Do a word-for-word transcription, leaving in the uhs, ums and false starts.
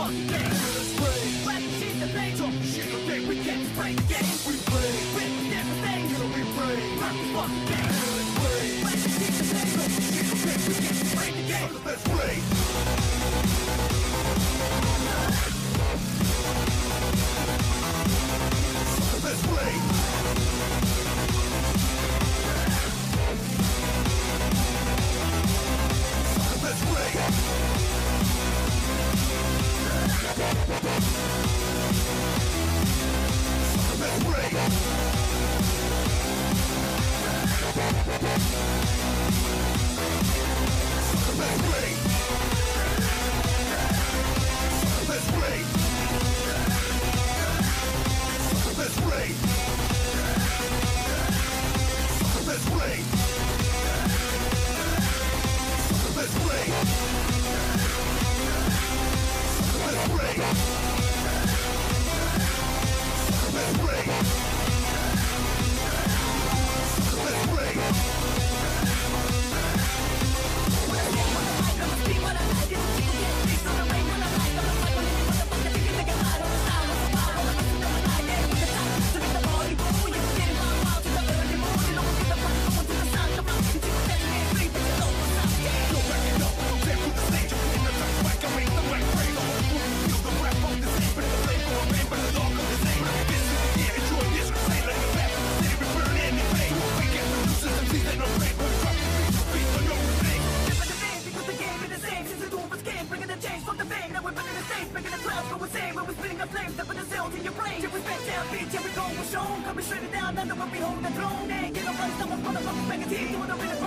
fucking game. Let's play. Like the shit that they talk shit all day. We get to play the game. We play. With everything, you know we play. Like the fucking game. Let's play. Like the shit that they talk shit all day. We get to play the game. Let's play. Let's play. Let's play. Let's play. Let's play. Let's play. Let's play. Let's play. Let's play. Let's play. Let's play. Let's play. Coming straight down, none of what we hold the throne. Ain't get no place, someone's motherfucking banging teeth, doing a bit of